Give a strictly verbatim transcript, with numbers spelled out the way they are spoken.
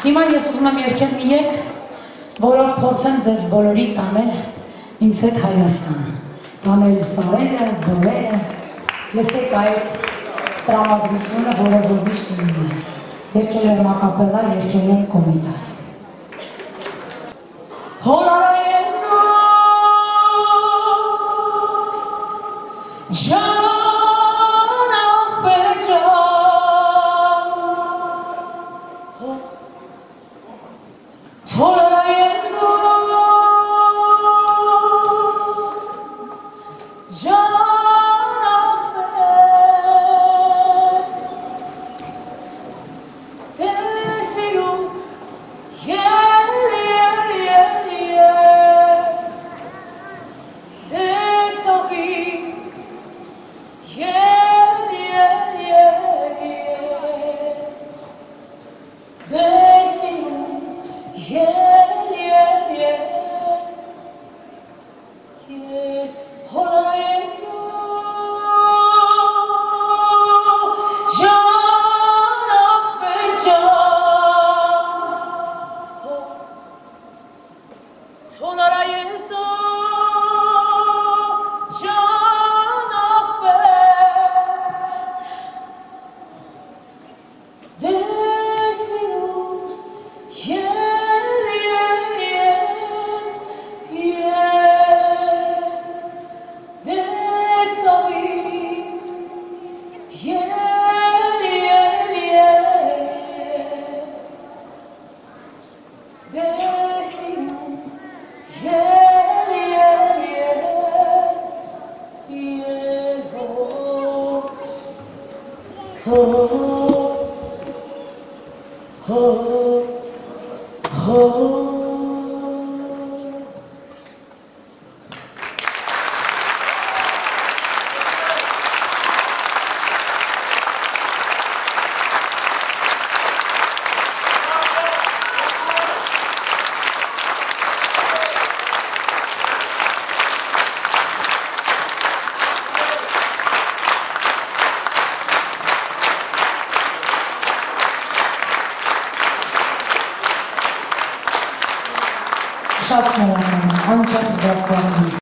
Հիմա ես ուզում եմ երգել մի երգ, որով փորձեմ ձեզ բոլորի տանել ինձ հետ Հայաստան, տանել սարերը, ձորերը, լսեք այդ տրամադրությունը, որը որ միշտ ունում է, երգել եմ ակապելա, երգել եմ կոմիտաս։ Շատ շնորհակալ եմ, անջատ զբաղված եմ։